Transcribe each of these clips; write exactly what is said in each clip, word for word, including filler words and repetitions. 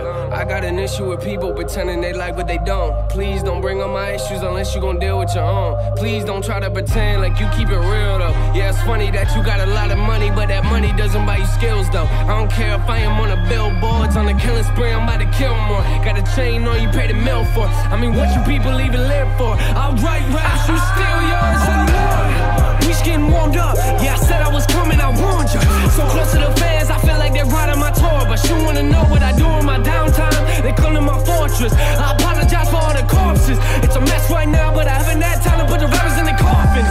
I got an issue with people pretending they like what they don't. Please don't bring up my issues unless you gon' deal with your own. Please don't try to pretend like you keep it real though. Yeah, it's funny that you got a lot of money, but that money doesn't buy you skills though. I don't care if I am on the billboards, on the killing spree, I'm about to kill more. Got a chain on you, pay the mill for. I mean, what you people even live for? I'll write raps, you steal yours and more. We just getting warmed up. Yeah, I said I was coming, I warned you. So close to the fans, I feel like they're riding my tour. But you wanna know what I do in my downtime? They come to my fortress. I apologize for all the corpses. It's a mess right now, but I haven't had time to put the rappers in the coffins.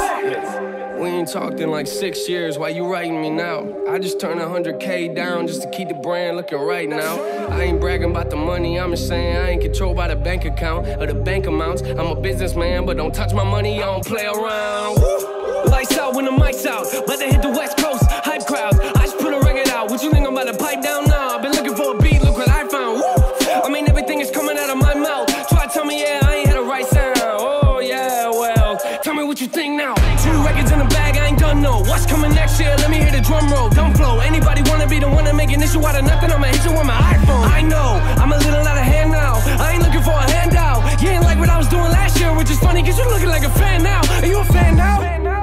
We ain't talked in like six years, why you writing me now? I just turned one hundred K down just to keep the brand looking right now. I ain't bragging about the money, I'm just saying I ain't controlled by the bank account or the bank amounts. I'm a businessman, but don't touch my money, I don't play around. Lights out when the mic's out, let it hit the West Coast, hype crowds. I just put a record out, what you think I'm about to pipe down now? I've been looking for a beat, look what I found. Woo! I mean everything is coming out of my mouth. Try to tell me yeah, I ain't had a right sound. Oh yeah, well, tell me what you think now. Two records in the bag, I ain't done no. What's coming next year? Let me hear the drum roll. Don't flow. Anybody wanna be the one to make an issue out of nothing? I'ma hit you with my iPhone. I know, I'm a little out of hand now. I ain't looking for a handout. You ain't like what I was doing last year, which is funny cause you're looking like a fan now. Are you a fan now?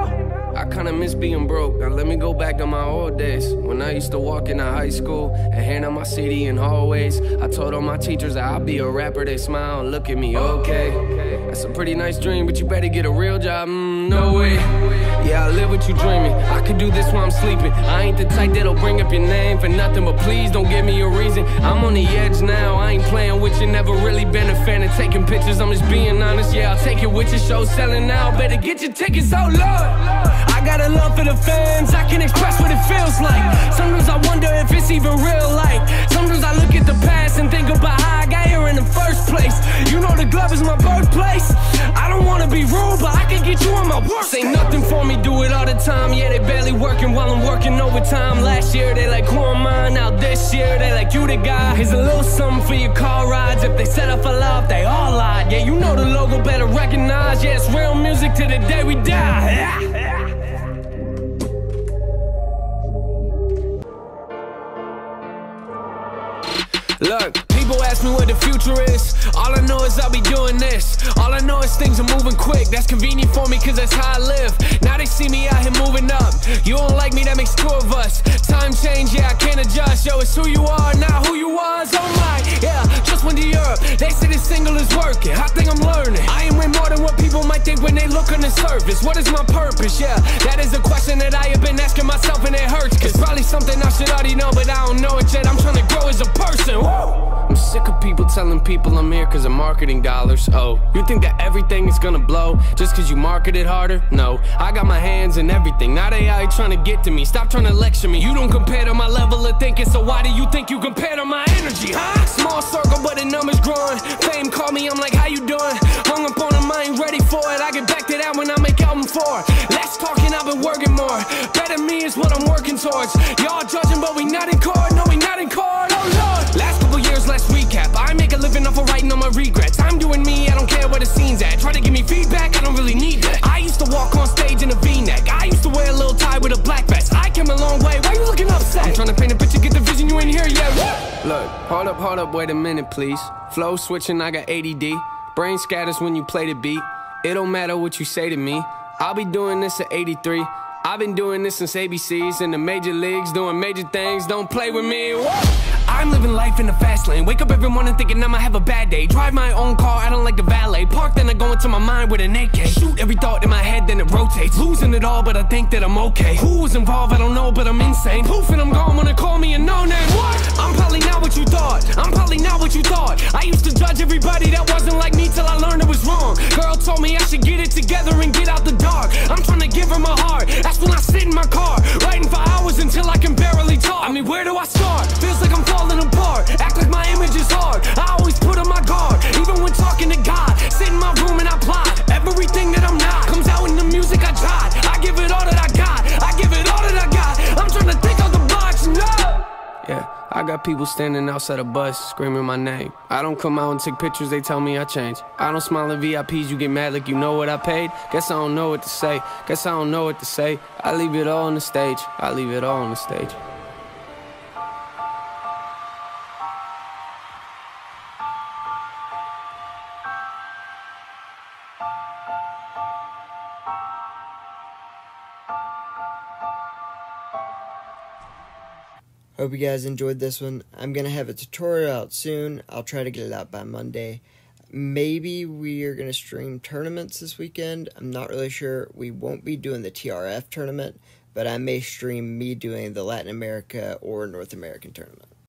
I kinda miss being broke. Now let me go back to my old days when I used to walk into high school and hand out my C D in hallways. I told all my teachers that I'll be a rapper. They smile and look at me, okay. That's a pretty nice dream, but you better get a real job. Mm, no way. Yeah, I live what you dreaming. I could do this while I'm sleeping. I ain't the type that'll bring up your name for nothing, but please don't give me a reason. I'm on the edge now. I ain't playing with you. Never really been a fan of taking pictures. I'm just being honest. Yeah, I'll take it with your show selling now. Better get your tickets, oh Lord. I got a love for the fans, I can express what it feels like. Sometimes I wonder if it's even real life. Sometimes I look at the past and think about how I got here in the first place. You know the glove is my birthplace. I don't wanna be rude, but I can get you on my work. Say nothing for me, do it all the time. Yeah, they barely working while I'm working overtime. Last year they like, who am I? Now this year they like, you the guy. Here's a little something for your car rides. If they set up for love, they all lied. Yeah, you know the logo, better recognize. Yeah, it's real music to the day we die. Yeah. Look, people ask me what the future is. All I know is I'll be doing this. All I know is things are moving quick. That's convenient for me cause that's how I live. Now they see me out here moving up. You don't like me, that makes two of us. Time change, yeah, I can't adjust. Yo, it's who you are, not who you was. Oh my, yeah, just went to Europe. They say this single is working. I think I'm learning. I am way more than what people might think when they look on the surface. What is my purpose? Yeah, that is a question that I have been asking myself and it hurts. Cause probably something I should already know, but I don't know it yet. I'm trying to grow as a person. I'm sick of people telling people I'm here cause of marketing dollars. Oh, you think that everything is gonna blow just cause you market it harder? No, I got my hands in everything. Now they out here trying to get to me. Stop trying to lecture me. You don't compare to my level of thinking, so why do you think you compare to my energy, huh? Small circle but the numbers growing. Fame call me, I'm like, how you doing? Hung up on them, I ain't ready for it. I get back to that when I make album four. Less talking, I've been working more. Better me is what I'm working towards. Y'all judging but we not in court. No, we not in court, oh Lord. Last couple years, let's recap. I make a living off of writing on my regrets. I'm doing me, I don't care where the scene's at. Try to give me feedback, I don't really need that. I used to walk on stage in a V-neck. I used to wear a little tie with a black vest. I came a long way, why you looking upset? I'm trying to paint a picture, get the vision, you ain't here yet. Look, hold up, hold up, wait a minute please. Flow switching, I got A D D. Brain scatters when you play the beat. It don't matter what you say to me. I'll be doing this at eighty-three. I've been doing this since A B Cs in the major leagues, doing major things, don't play with me. Whoa. I'm living life in the fast lane. Wake up every morning thinking I'ma have a bad day. Drive my own car, I don't like the valet. Park, then I go into my mind with an A K. Shoot every thought in my head, then it rotates. Losing it all, but I think that I'm okay. Who was involved, I don't know, but I'm insane. Poof, and I'm gone when they call me a no-name. What? I'm probably not what you thought. I'm probably not what you thought. I used to judge everybody that wasn't like me till I learned it was wrong. Girl told me I should get it together and get out the dark. I'm trying to give her my heart. That's when I sit in my car, writing for hours until I can barely talk. I mean, where do I start? Feels like I'm falling apart. Act like my image is hard. I always put on my guard, even when talking to God. Sit in my room and I plot. Everything that I'm not comes out in the music I tried. I give it all that I got. I give it all that I got. I'm trying to think of the box, no. Yeah, I got people standing outside a bus screaming my name. I don't come out and take pictures, they tell me I changed. I don't smile at V I Ps, you get mad like you know what I paid. Guess I don't know what to say. Guess I don't know what to say. I leave it all on the stage. I leave it all on the stage. Hope you guys enjoyed this one. I'm going to have a tutorial out soon. I'll try to get it out by Monday. Maybe we are going to stream tournaments this weekend. I'm not really sure. We won't be doing the T R F tournament, but I may stream me doing the Latin America or North American tournament.